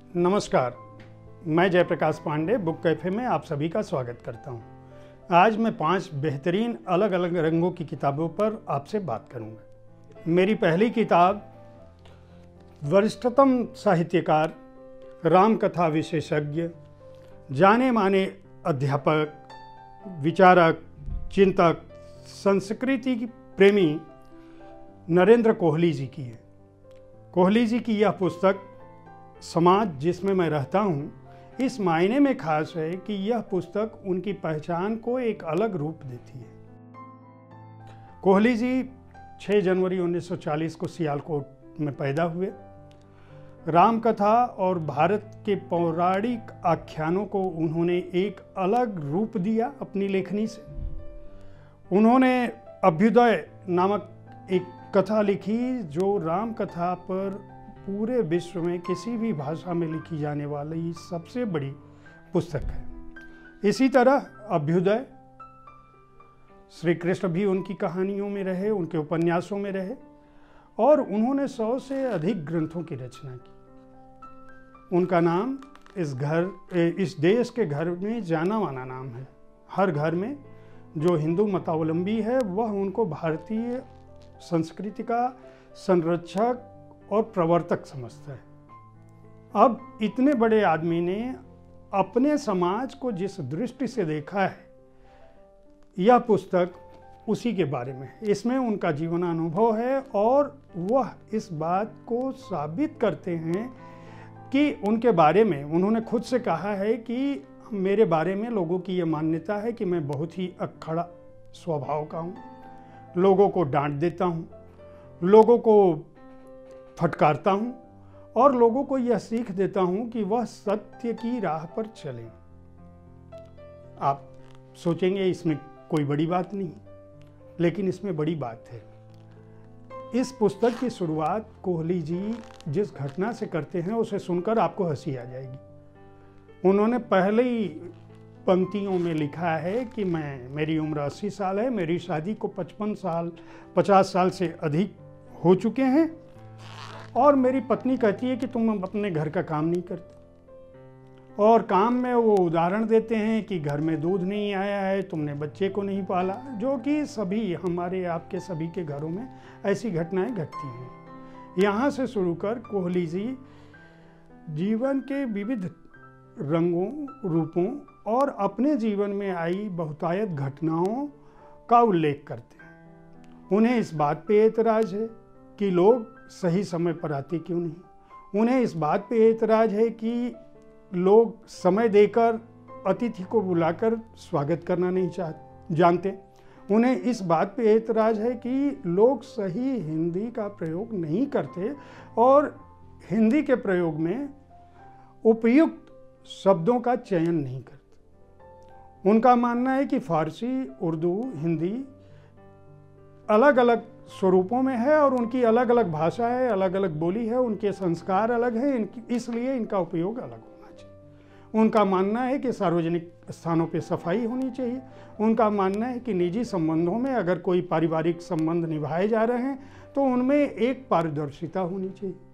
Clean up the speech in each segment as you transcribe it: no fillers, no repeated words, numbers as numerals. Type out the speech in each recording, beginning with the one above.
नमस्कार, मैं Jayaprakash Pandey book cafe में आप सभी का स्वागत करता हूं। आज मैं 5 बेहतरीन अलग अलग रंगों की किताबों पर आपसे बात करूंगा। मेरी पहली किताब वरिष्ठतम साहित्यकार, रामकथा विशेषज्ञ, जाने माने अध्यापक, विचारक, चिंतक, संस्कृति प्रेमी नरेंद्र कोहली जी की है। कोहली जी की यह पुस्तक समाज जिसमें मैं रहता हूँ इस मायने में खास है कि यह पुस्तक उनकी पहचान को एक अलग रूप देती है। कोहली जी 6 जनवरी 1940 को सियालकोट में पैदा हुए। रामकथा और भारत के पौराणिक आख्यानों को उन्होंने एक अलग रूप दिया अपनी लेखनी से। उन्होंने अभ्युदय नामक एक कथा लिखी जो रामकथा पर पूरे विश्व में किसी भी भाषा में लिखी जाने वाली सबसे बड़ी पुस्तक है। इसी तरह अभ्युदय, श्री कृष्ण भी उनकी कहानियों में रहे, उनके उपन्यासों में रहे और उन्होंने 100 से अधिक ग्रंथों की रचना की। उनका नाम इस देश के घर में जाना माना नाम है। हर घर में जो हिंदू मतावलंबी है वह उनको भारतीय संस्कृति का संरक्षक और प्रवर्तक समझता है। अब इतने बड़े आदमी ने अपने समाज को जिस दृष्टि से देखा है, यह पुस्तक उसी के बारे में है। इसमें उनका जीवन अनुभव है और वह इस बात को साबित करते हैं कि उनके बारे में उन्होंने खुद से कहा है कि मेरे बारे में लोगों की यह मान्यता है कि मैं बहुत ही अक्खड़ा स्वभाव का हूँ, लोगों को डांट देता हूँ, लोगों को फटकारता हूँ और लोगों को यह सीख देता हूँ कि वह सत्य की राह पर चलें। आप सोचेंगे इसमें कोई बड़ी बात नहीं, लेकिन इसमें बड़ी बात है। इस पुस्तक की शुरुआत कोहली जी जिस घटना से करते हैं उसे सुनकर आपको हंसी आ जाएगी। उन्होंने पहले ही पंक्तियों में लिखा है कि मेरी उम्र 80 साल है, मेरी शादी को 50 साल से अधिक हो चुके हैं और मेरी पत्नी कहती है कि तुम अपने घर का काम नहीं करते। और काम में वो उदाहरण देते हैं कि घर में दूध नहीं आया है, तुमने बच्चे को नहीं पाला, जो कि सभी हमारे आपके सभी के घरों में ऐसी घटनाएं घटती हैं। यहाँ से शुरू कर कोहली जी जीवन के विविध रंगों, रूपों और अपने जीवन में आई बहुतायत घटनाओं का उल्लेख करते हैं। उन्हें इस बात पे एतराज़ है कि लोग सही समय पर आते क्यों नहीं। उन्हें इस बात पे एतराज़ है कि लोग समय देकर अतिथि को बुलाकर स्वागत करना नहीं जानते। उन्हें इस बात पे एतराज़ है कि लोग सही हिंदी का प्रयोग नहीं करते और हिंदी के प्रयोग में उपयुक्त शब्दों का चयन नहीं करते। उनका मानना है कि फारसी, उर्दू, हिंदी अलग अलग स्वरूपों में है और उनकी अलग अलग भाषा है, अलग अलग बोली है, उनके संस्कार अलग हैं, इसलिए इनका उपयोग अलग होना चाहिए। उनका मानना है कि सार्वजनिक स्थानों पे सफाई होनी चाहिए। उनका मानना है कि निजी संबंधों में अगर कोई पारिवारिक संबंध निभाए जा रहे हैं तो उनमें एक पारदर्शिता होनी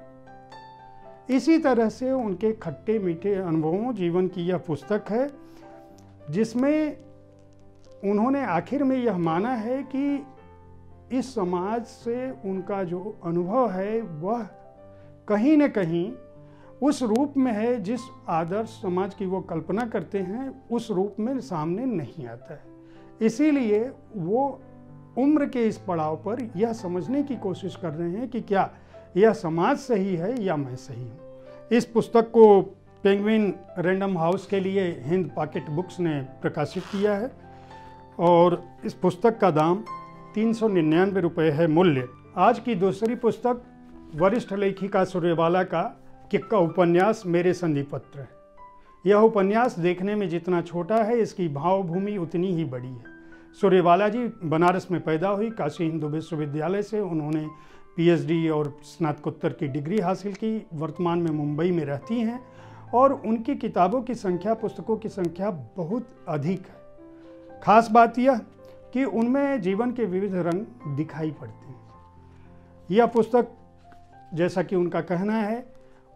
चाहिए। इसी तरह से उनके खट्टे मीठे अनुभवों जीवन की यह पुस्तक है जिसमें उन्होंने आखिर में यह माना है कि इस समाज से उनका जो अनुभव है वह कहीं न कहीं उस रूप में है जिस आदर्श समाज की वो कल्पना करते हैं, उस रूप में सामने नहीं आता है। इसीलिए वो उम्र के इस पड़ाव पर यह समझने की कोशिश कर रहे हैं कि क्या यह समाज सही है या मैं सही हूँ। इस पुस्तक को पेंगुइन रैंडम हाउस के लिए हिंद पॉकेट बुक्स ने प्रकाशित किया है और इस पुस्तक का दाम 399 रुपये है मूल्य। आज की दूसरी पुस्तक वरिष्ठ लेखिका सूर्यबाला का किक्का उपन्यास मेरे संधिपत्र है। यह उपन्यास देखने में जितना छोटा है इसकी भावभूमि उतनी ही बड़ी है। सूर्यबाला जी बनारस में पैदा हुई, काशी हिंदू विश्वविद्यालय से उन्होंने पीएचडी और स्नातकोत्तर की डिग्री हासिल की। वर्तमान में मुंबई में रहती हैं और उनकी किताबों की संख्या, पुस्तकों की संख्या बहुत अधिक है। खास बात यह कि उनमें जीवन के विविध रंग दिखाई पड़ते हैं। यह पुस्तक, जैसा कि उनका कहना है,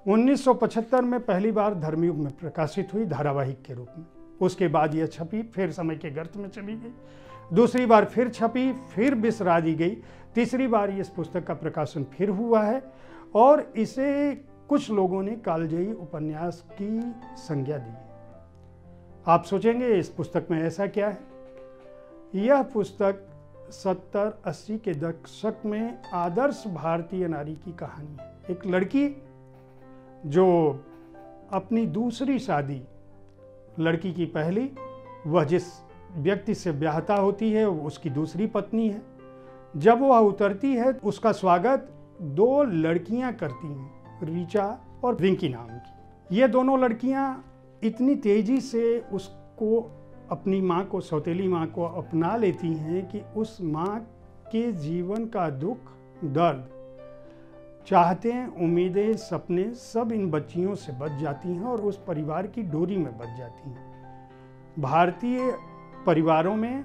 1975 में पहली बार धर्मयुग में प्रकाशित हुई धारावाहिक के रूप में। उसके बाद यह छपी, फिर समय के गर्त में चली गई, दूसरी बार फिर छपी, फिर बिसरा दी गई, तीसरी बार इस पुस्तक का प्रकाशन फिर हुआ है और इसे कुछ लोगों ने कालजयी उपन्यास की संज्ञा दी है। आप सोचेंगे इस पुस्तक में ऐसा क्या है? यह पुस्तक 70-80 के दशक में आदर्श भारतीय नारी की कहानी है। एक लड़की जो अपनी दूसरी शादी, लड़की की पहली, वह जिस व्यक्ति से ब्याहता होती है उसकी दूसरी पत्नी है। जब वह उतरती है उसका स्वागत दो लड़कियां करती हैं, रीचा और विंकी नाम की। ये दोनों लड़कियां इतनी तेजी से उसको, अपनी माँ को, सौतेली माँ को अपना लेती हैं कि उस माँ के जीवन का दुख, दर्द, चाहतें, उम्मीदें, सपने सब इन बच्चियों से बच जाती हैं और उस परिवार की डोरी में बच जाती हैं। भारतीय परिवारों में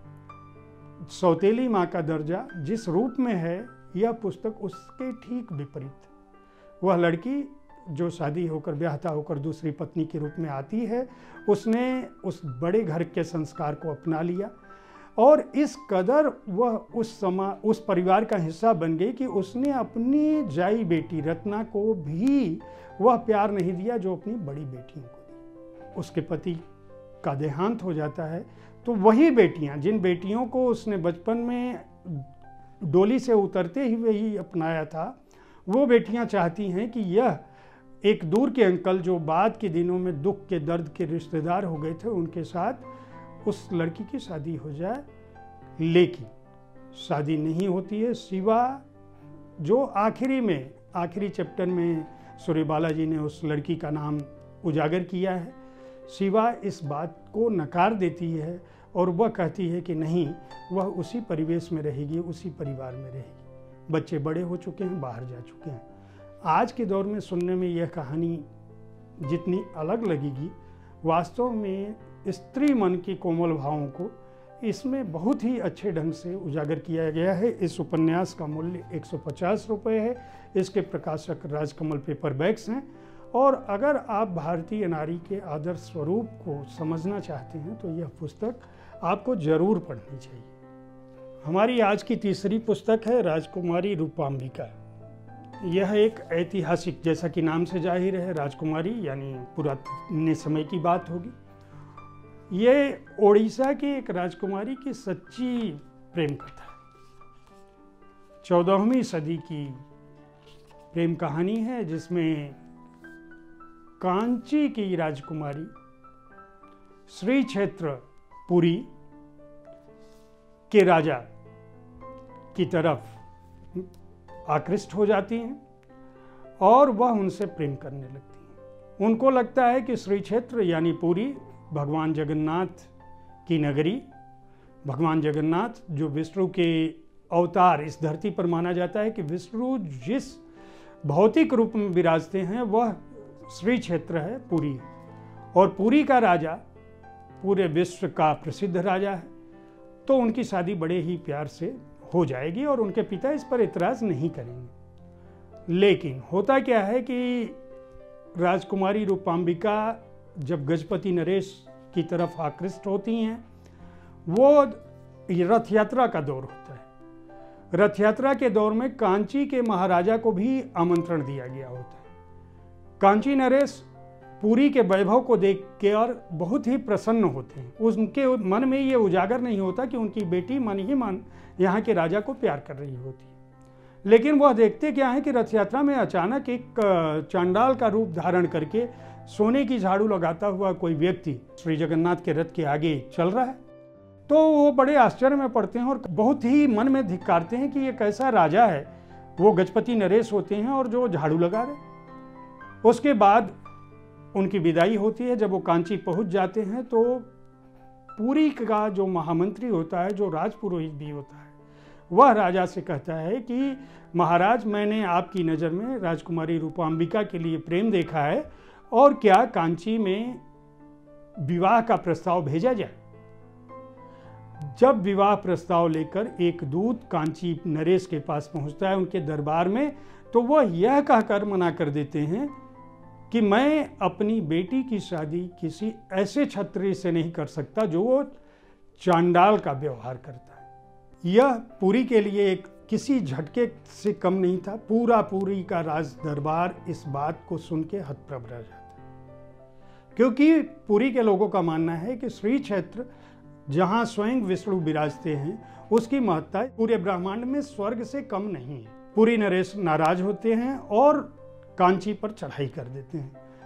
सौतेली माँ का दर्जा जिस रूप में है, यह पुस्तक उसके ठीक विपरीत। वह लड़की जो शादी होकर, ब्याहता होकर दूसरी पत्नी के रूप में आती है, उसने उस बड़े घर के संस्कार को अपना लिया और इस कदर वह उस परिवार का हिस्सा बन गई कि उसने अपनी जाई बेटी रत्ना को भी वह प्यार नहीं दिया जो अपनी बड़ी बेटियों को दी। उसके पति का देहांत हो जाता है तो वही बेटियां, जिन बेटियों को उसने बचपन में डोली से उतरते हुए ही अपनाया था, वो बेटियां चाहती हैं कि यह एक दूर के अंकल जो बाद के दिनों में दुख के, दर्द के रिश्तेदार हो गए थे, उनके साथ उस लड़की की शादी हो जाए। लेकिन शादी नहीं होती है। शिवा जो आखिरी चैप्टर में सूर्यबाला जी ने उस लड़की का नाम उजागर किया है, शिवा इस बात को नकार देती है और वह कहती है कि नहीं, वह उसी परिवेश में रहेगी, उसी परिवार में रहेगी। बच्चे बड़े हो चुके हैं, बाहर जा चुके हैं। आज के दौर में सुनने में यह कहानी जितनी अलग लगेगी, वास्तव में स्त्री मन के कोमल भावों को इसमें बहुत ही अच्छे ढंग से उजागर किया गया है। इस उपन्यास का मूल्य 150 रुपये है। इसके प्रकाशक राजकमल पेपरबैक्स हैं और अगर आप भारतीय नारी के आदर्श स्वरूप को समझना चाहते हैं तो यह पुस्तक आपको जरूर पढ़नी चाहिए। हमारी आज की तीसरी पुस्तक है राजकुमारी रूपांबिका। यह एक ऐतिहासिक, जैसा कि नाम से जाहिर है, राजकुमारी यानी पुराने समय की बात होगी। ये ओडिशा की एक राजकुमारी की सच्ची प्रेम कथा है। 14वीं सदी की प्रेम कहानी है जिसमें कांची की राजकुमारी श्री क्षेत्र पुरी के राजा की तरफ आकृष्ट हो जाती हैं और वह उनसे प्रेम करने लगती हैं। उनको लगता है कि श्री क्षेत्र यानी पुरी भगवान जगन्नाथ की नगरी, भगवान जगन्नाथ जो विष्णु के अवतार इस धरती पर माना जाता है कि विष्णु जिस भौतिक रूप में विराजते हैं वह श्री क्षेत्र है, पुरी। और पुरी का राजा पूरे विश्व का प्रसिद्ध राजा है, तो उनकी शादी बड़े ही प्यार से हो जाएगी और उनके पिता इस पर इतराज़ नहीं करेंगे। लेकिन होता क्या है कि राजकुमारी रूपांबिका जब गजपति नरेश की तरफ आकृष्ट होती हैं, वो रथ यात्रा का दौर होता है। रथ यात्रा के दौर में कांची के महाराजा को भी आमंत्रण दिया गया होता है। कांची नरेश पुरी के वैभव को देख के और बहुत ही प्रसन्न होते हैं। उनके मन में ये उजागर नहीं होता कि उनकी बेटी मन ही मन यहाँ के राजा को प्यार कर रही होती है। लेकिन वह देखते क्या है कि रथ यात्रा में अचानक एक चांडाल का रूप धारण करके सोने की झाड़ू लगाता हुआ कोई व्यक्ति श्री जगन्नाथ के रथ के आगे चल रहा है। तो वो बड़े आश्चर्य में पड़ते हैं और बहुत ही मन में धिक्कारते हैं कि ये कैसा राजा है। वो गजपति नरेश होते हैं और जो झाड़ू लगा रहे। उसके बाद उनकी विदाई होती है। जब वो कांची पहुंच जाते हैं तो पुरी का जो महामंत्री होता है, जो राजपुरोहित भी होता है, वह राजा से कहता है कि महाराज, मैंने आपकी नज़र में राजकुमारी रूपांबिका के लिए प्रेम देखा है और क्या कांची में विवाह का प्रस्ताव भेजा जाए। जब विवाह प्रस्ताव लेकर एक दूत कांची नरेश के पास पहुंचता है उनके दरबार में, तो वह यह कहकर मना कर देते हैं कि मैं अपनी बेटी की शादी किसी ऐसे क्षत्रिय से नहीं कर सकता जो वो चांडाल का व्यवहार करता है। यह पुरी के लिए एक किसी झटके से कम नहीं था। पुरी का राज दरबार इस बात को सुन के हतप्रभ रह जाता, क्योंकि पुरी के लोगों का मानना है कि श्री क्षेत्र जहाँ स्वयं विष्णु विराजते हैं उसकी महत्ता पूरे ब्रह्मांड में स्वर्ग से कम नहीं है। पुरी नरेश नाराज होते हैं और कांची पर चढ़ाई कर देते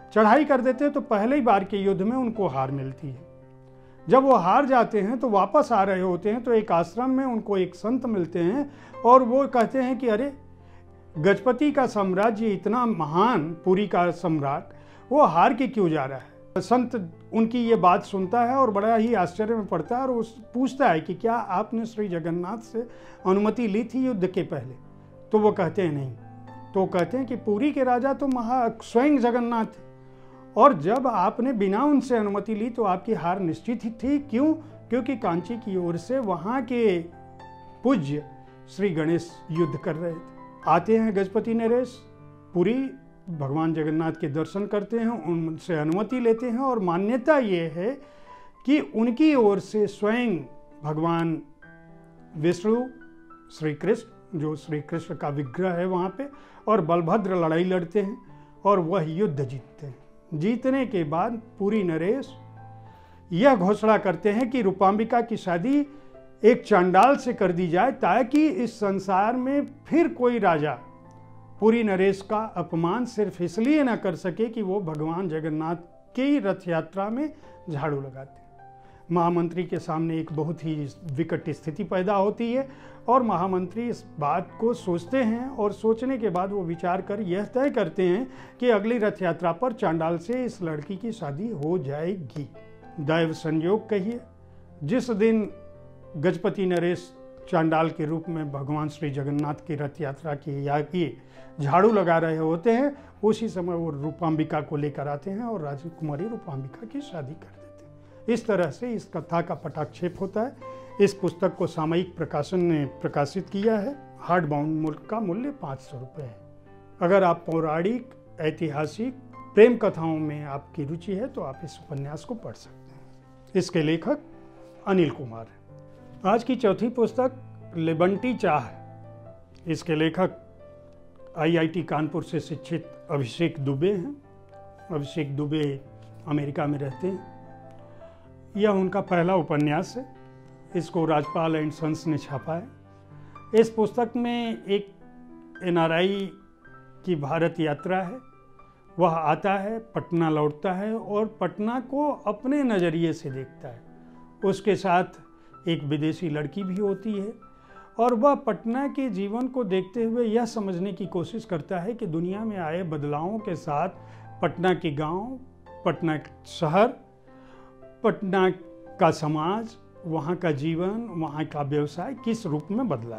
हैं। तो पहले ही बार के युद्ध में उनको हार मिलती है। जब वो हार जाते हैं तो वापस आ रहे होते हैं तो एक आश्रम में उनको एक संत मिलते हैं और वो कहते हैं कि अरे, गजपति का साम्राज्य इतना महान, पुरी का सम्राट, वो हार के क्यों जा रहा है। संत उनकी ये बात सुनता है और बड़ा ही आश्चर्य में पड़ता है और पूछता है कि क्या आपने श्री जगन्नाथ से अनुमति ली थी युद्ध के पहले। तो वो कहते हैं नहीं। तो कहते हैं कि पुरी के राजा तो स्वयं जगन्नाथ थे, और जब आपने बिना उनसे अनुमति ली तो आपकी हार निश्चित ही थी। क्यों? क्योंकि कांची की ओर से वहाँ के पूज्य श्री गणेश युद्ध कर रहे थे। आते हैं गजपति नरेश पुरी, भगवान जगन्नाथ के दर्शन करते हैं, उनसे अनुमति लेते हैं और मान्यता ये है कि उनकी ओर से स्वयं भगवान विष्णु, श्री कृष्ण, जो श्री कृष्ण का विग्रह है वहाँ पे, और बलभद्र लड़ाई लड़ते हैं और वह युद्ध जीतते हैं। जीतने के बाद पुरी नरेश यह घोषणा करते हैं कि रूपांबिका की शादी एक चांडाल से कर दी जाए ताकि इस संसार में फिर कोई राजा पुरी नरेश का अपमान सिर्फ इसलिए ना कर सके कि वो भगवान जगन्नाथ की रथ यात्रा में झाड़ू लगाते। महामंत्री के सामने एक बहुत ही विकट स्थिति पैदा होती है और महामंत्री इस बात को सोचते हैं और सोचने के बाद वो विचार कर यह तय करते हैं कि अगली रथ यात्रा पर चांडाल से इस लड़की की शादी हो जाएगी। दैव संयोग कहिए, जिस दिन गजपति नरेश चांडाल के रूप में भगवान श्री जगन्नाथ की रथ यात्रा की झाड़ू लगा रहे होते हैं, उसी समय वो रूपांबिका को लेकर आते हैं और राजकुमारी रूपांबिका की शादी कर देते हैं। इस तरह से इस कथा का पटाक्षेप होता है। इस पुस्तक को सामयिक प्रकाशन ने प्रकाशित किया है। हार्ड बाउंड मूल्य का मूल्य 500 रुपये है। अगर आप पौराणिक, ऐतिहासिक, प्रेम कथाओं में आपकी रुचि है तो आप इस उपन्यास को पढ़ सकते हैं। इसके लेखक अनिल कुमार हैं। आज की चौथी पुस्तक लिबंटी चाह। इसके लेखक IIT कानपुर से शिक्षित अभिषेक दुबे हैं। अभिषेक दुबे अमेरिका में रहते हैं। यह उनका पहला उपन्यास है। इसको राजपाल एंड सन्स ने छापा है। इस पुस्तक में एक NRI की भारत यात्रा है। वह आता है, पटना लौटता है और पटना को अपने नज़रिए से देखता है। उसके साथ एक विदेशी लड़की भी होती है और वह पटना के जीवन को देखते हुए यह समझने की कोशिश करता है कि दुनिया में आए बदलावों के साथ पटना के गांव, पटना शहर, पटना का समाज, वहाँ का जीवन, वहाँ का व्यवसाय किस रूप में बदला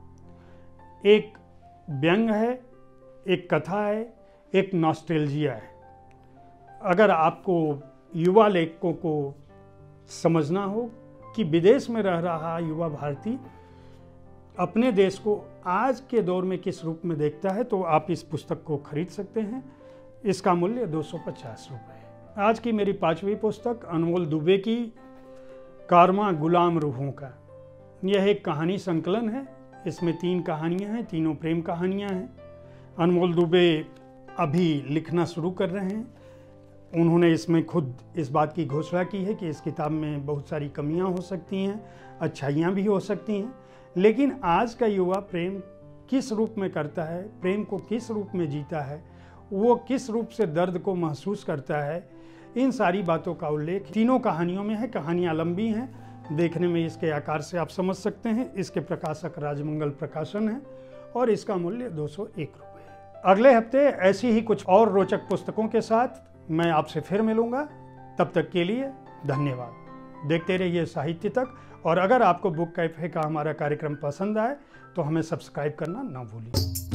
है। एक व्यंग है, एक कथा है, एक नॉस्टैल्जिया है। अगर आपको युवा लेखकों को समझना हो कि विदेश में रह रहा युवा भारतीय अपने देश को आज के दौर में किस रूप में देखता है, तो आप इस पुस्तक को खरीद सकते हैं। इसका मूल्य 250 रुपये है। आज की मेरी 5वीं पुस्तक अनमोल दुबे की कारवां गुलाम रूहों का। यह एक कहानी संकलन है। इसमें 3 कहानियाँ हैं, तीनों प्रेम कहानियाँ हैं। अनमोल दुबे अभी लिखना शुरू कर रहे हैं। उन्होंने इसमें खुद इस बात की घोषणा की है कि इस किताब में बहुत सारी कमियां हो सकती हैं, अच्छाइयां भी हो सकती हैं, लेकिन आज का युवा प्रेम किस रूप में करता है, प्रेम को किस रूप में जीता है, वो किस रूप से दर्द को महसूस करता है, इन सारी बातों का उल्लेख तीनों कहानियों में है। कहानियाँ लंबी हैं, देखने में इसके आकार से आप समझ सकते हैं। इसके प्रकाशक राजमंगल प्रकाशन है और इसका मूल्य 201 रुपये है। अगले हफ्ते ऐसी ही कुछ और रोचक पुस्तकों के साथ मैं आपसे फिर मिलूंगा। तब तक के लिए धन्यवाद। देखते रहिए साहित्य तक, और अगर आपको बुक कैफे का हमारा कार्यक्रम पसंद आए तो हमें सब्सक्राइब करना ना भूलिए।